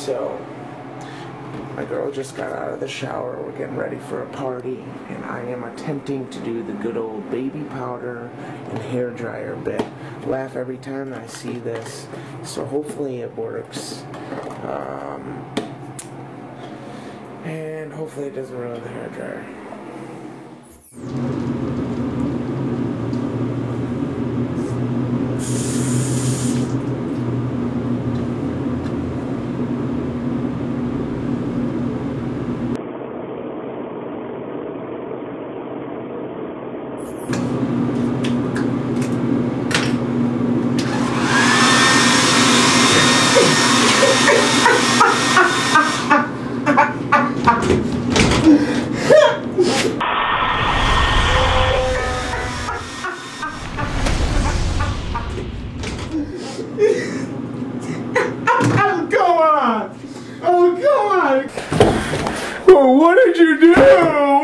So, my girl just got out of the shower, we're getting ready for a party, and I am attempting to do the good old baby powder and hair dryer bit. Laugh every time I see this, so hopefully it works. And hopefully it doesn't ruin the hair dryer. Oh, come on! Oh, what did you do?